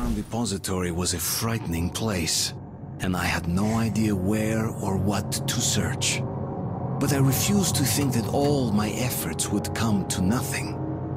Farm Depository was a frightening place, and I had no idea where or what to search. But I refused to think that all my efforts would come to nothing.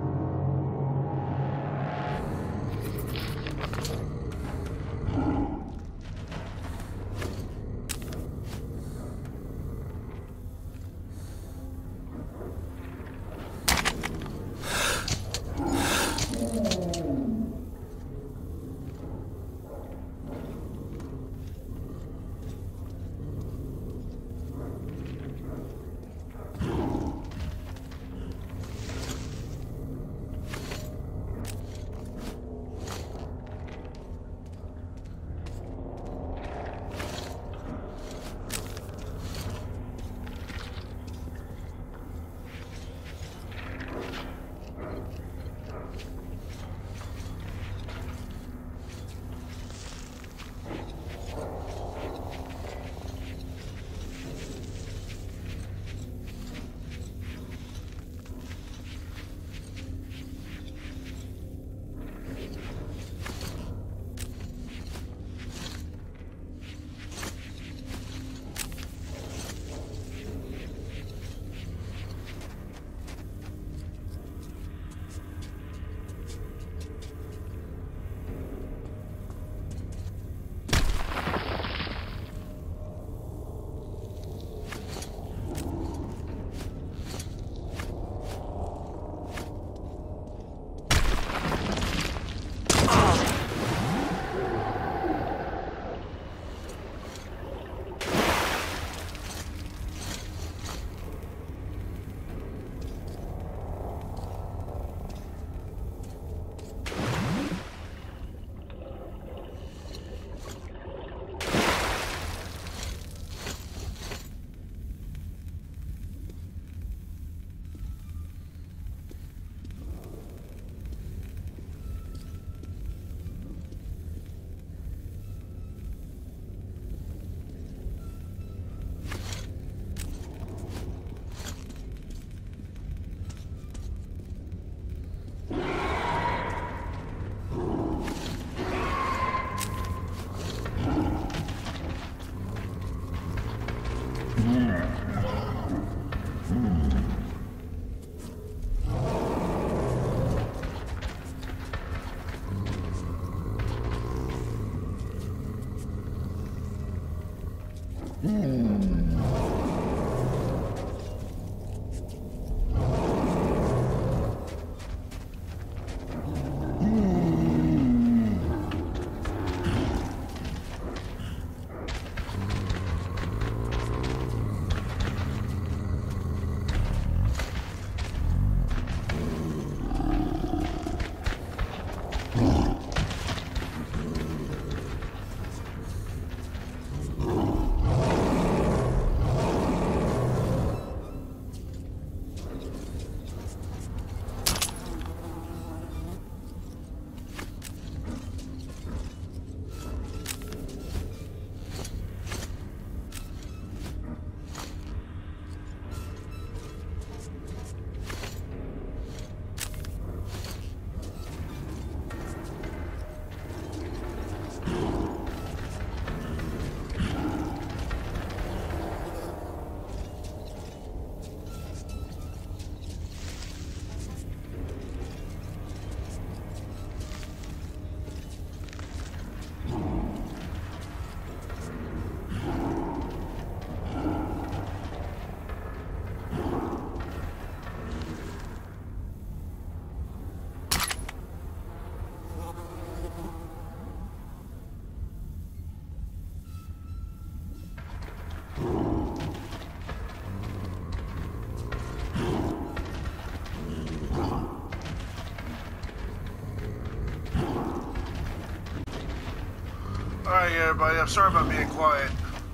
Alright, everybody, I'm sorry about being quiet.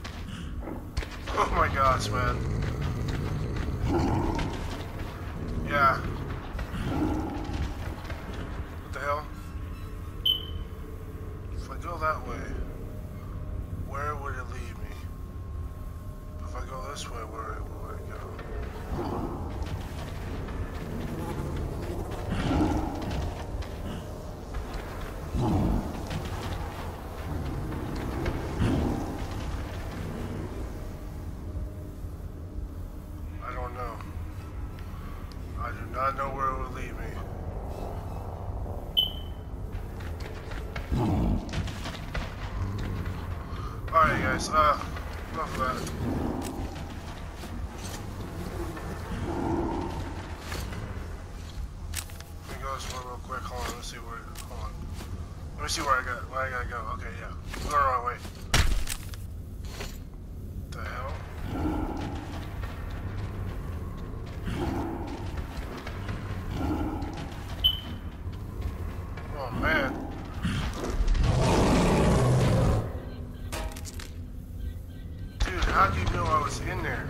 Oh my gosh, man. Yeah. What the hell? If I go that way, where would it lead me? If I go this way, where would it go? Alright guys, enough of that. Let me go this way real quick. Hold on, let's see where. Hold on. Let me see where I gotta go. Okay, yeah. I'm going the wrong way. What the hell? Oh man. Dude, how do you know I was in there?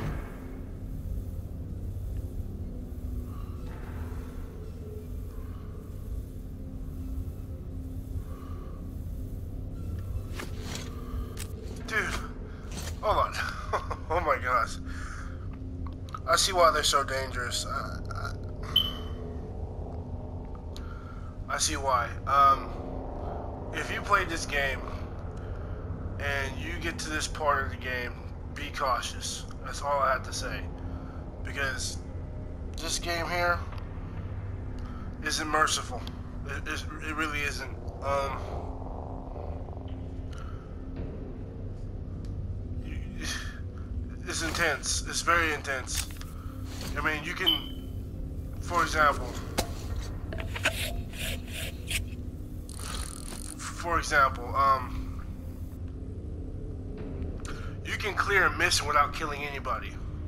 Dude, hold on. Oh my gosh. I see why they're so dangerous. I see why. If you played this game and you get to this part of the game, be cautious. That's all I have to say. Because this game here isn't merciful. It really isn't. It's intense. It's very intense. I mean, you can, for example, you can clear a mission without killing anybody.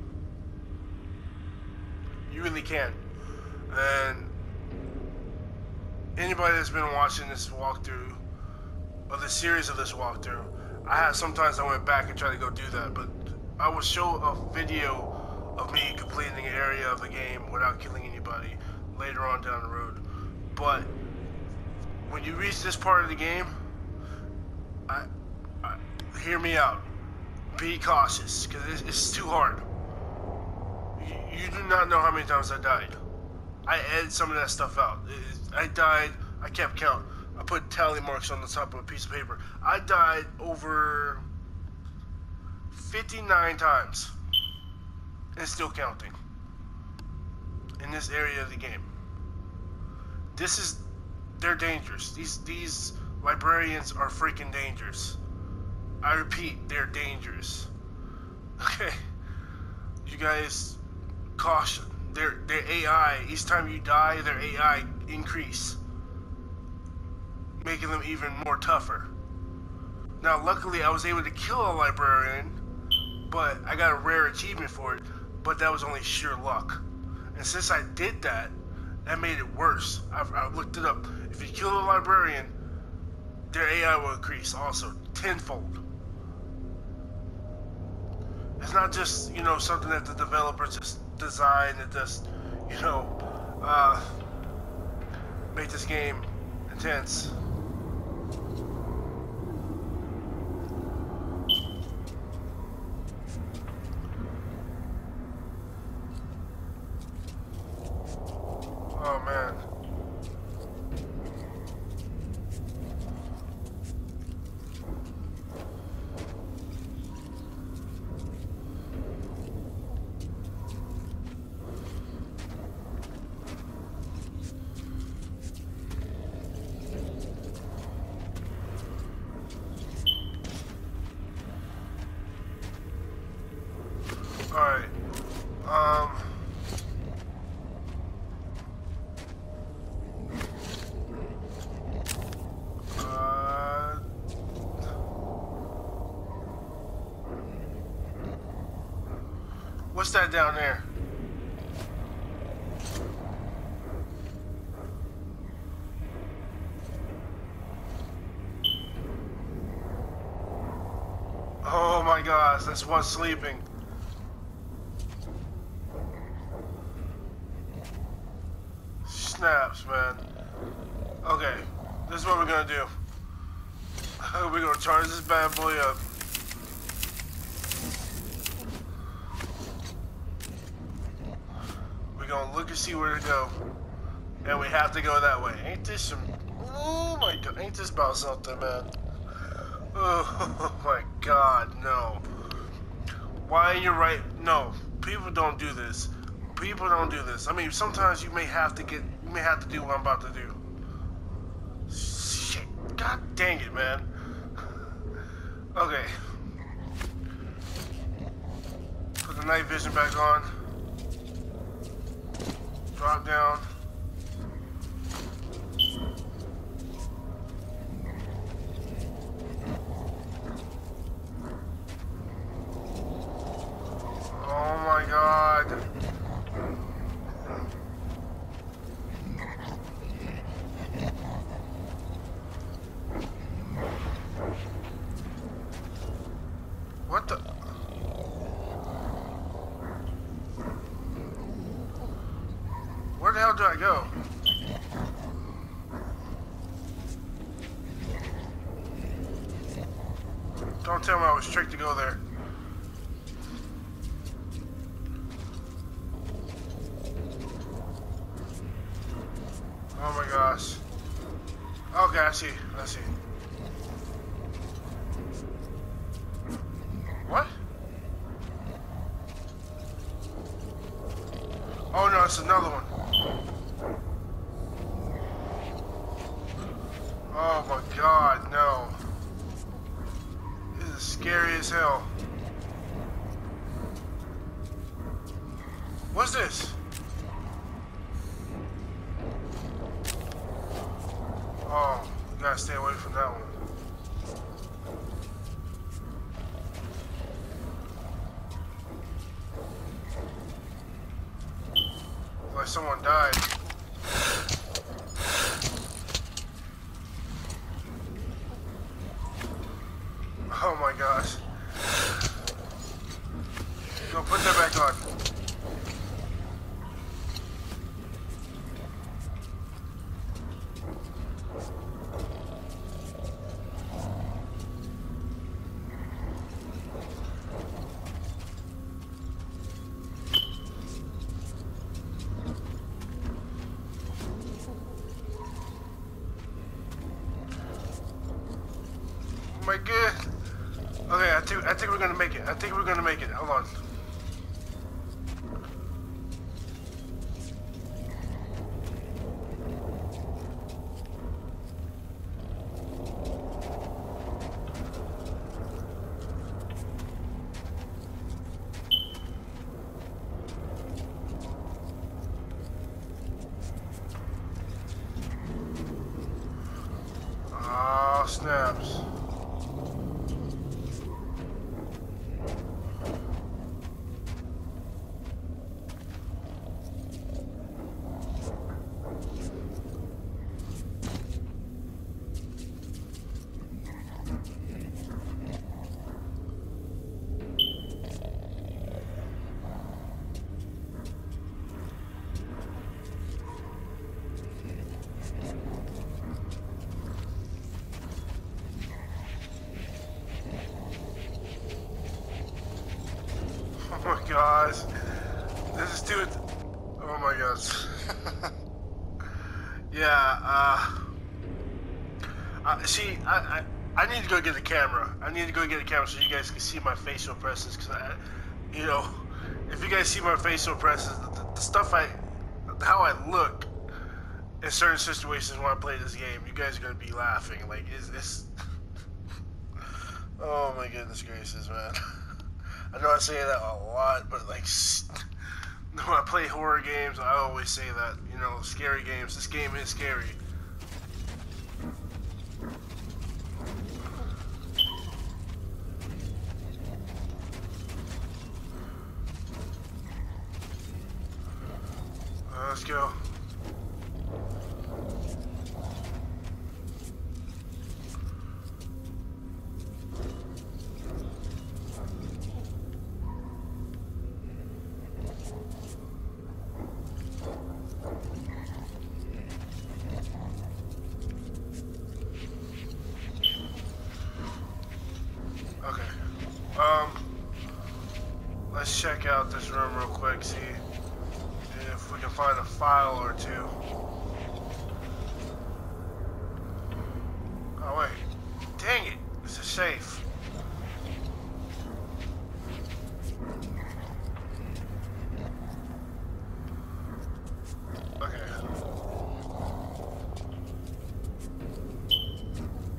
You really can. And anybody that's been watching this walkthrough, or the series of this walkthrough, sometimes I went back and tried to go do that, but I will show a video of me completing an area of the game without killing anybody later on down the road. But when you reach this part of the game, hear me out. Be cautious, because it's too hard. You do not know how many times I died. I edited some of that stuff out. I died, I kept count. I put tally marks on the top of a piece of paper. I died over 59 times. And still counting. In this area of the game. They're dangerous. These librarians are freaking dangerous. I repeat, they're dangerous. Okay? You guys, caution. Their AI, each time you die, their AI increase. Making them even more tougher. Now, luckily, I was able to kill a librarian, but I got a rare achievement for it, but that was only sheer luck. And since I did that, that made it worse. I looked it up. If you kill a librarian, their AI will increase also, tenfold. It's not just, something that the developers just designed and just, make this game intense. Oh man. Alright. What's that down there? Oh my gosh, that's one sleeping. Snaps, man. Okay, this is what we're gonna do. We're gonna charge this bad boy up. We're gonna look and see where to go. And we have to go that way. Ain't this some... Oh my god, ain't this about something, man? Oh my god, no. Why you're right? No, people don't do this. People don't do this. I mean, sometimes you may have to do what I'm about to do. Shit. God dang it, man. Okay. Put the night vision back on. Drop down. Oh my God. What the? Where the hell do I go? Don't tell me I was tricked to go there. Oh my gosh. Okay, I see. I see. What? Oh no, it's another one. Oh my God, no. This is scary as hell. What's this? Oh, you gotta stay away from that one. Like someone died. Oh my gosh. Go put that back on. Oh my God. Okay, I think we're gonna make it. I think we're gonna make it. Hold on. Oh, snaps. Oh my gosh. This is too... Oh my gosh. Yeah, see, I need to go get a camera. I need to go get a camera so you guys can see my facial impressions. Because, you know, if you guys see my facial impressions, the stuff how I look in certain situations when I play this game, you guys are going to be laughing. Like, is this... Oh my goodness gracious, man. I know I say that a lot, but like, when I play horror games, I always say that, you know, scary games. This game is scary. Let's go. Okay. Let's check out this room real quick, see if we can find a file or two. Oh wait. Dang it. It's a safe. Okay.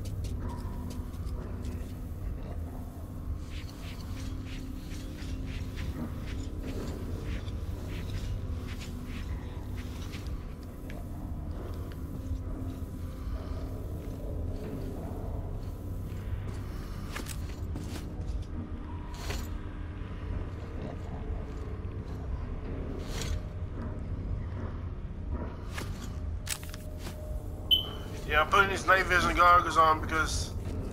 Yeah, I'm putting these night vision goggles on because,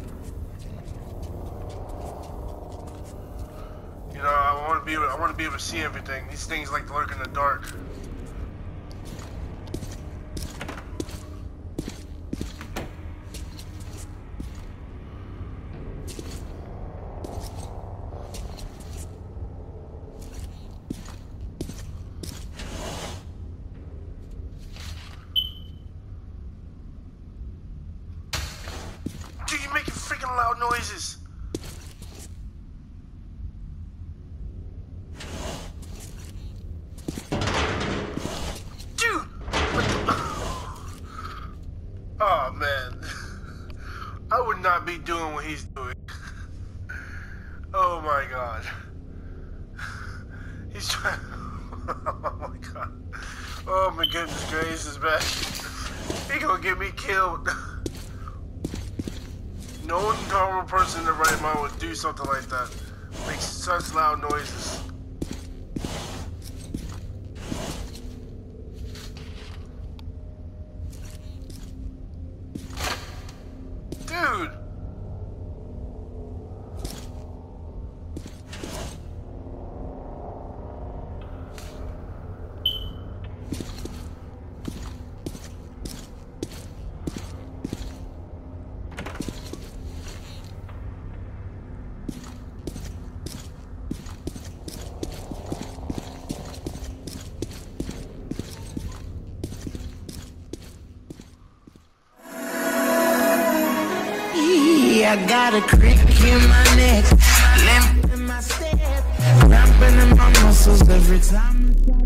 you know, I want to be able to see everything. These things like to lurk in the dark. Dude, you're making freaking loud noises. Dude! What the... Oh, man. I would not be doing what he's doing. Oh, my God. He's trying... Oh, my God. Oh, my goodness gracious, man. He gonna get me killed. No normal person in the right mind would do something like that. Make such loud noises. Dude! I got a crick in my neck, limp in my step, cramping in my muscles every time.